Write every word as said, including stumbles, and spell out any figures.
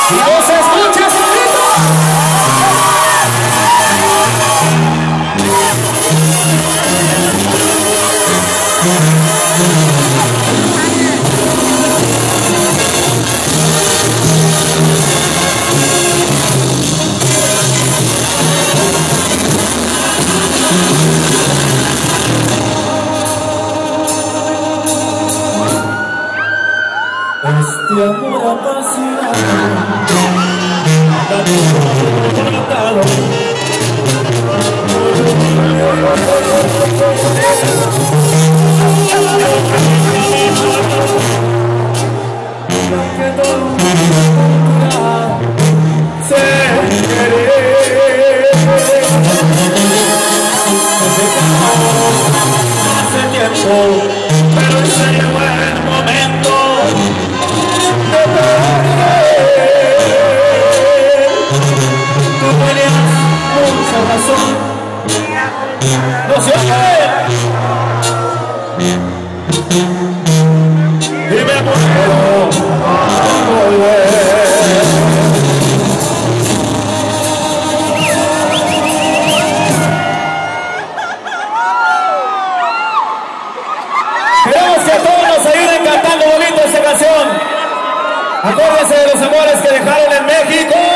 Y no se escucha su grito. Este amor apasionado, tan tratado, que todo se querer. Hace tiempo, pero ese llegó el momento. Tú tenías mucha razón. ¡No se oye! Y me puedo volver. Queremos que todos nos ayuden cantando bonito esta canción. Acuérdense de los amores que dejaron en México.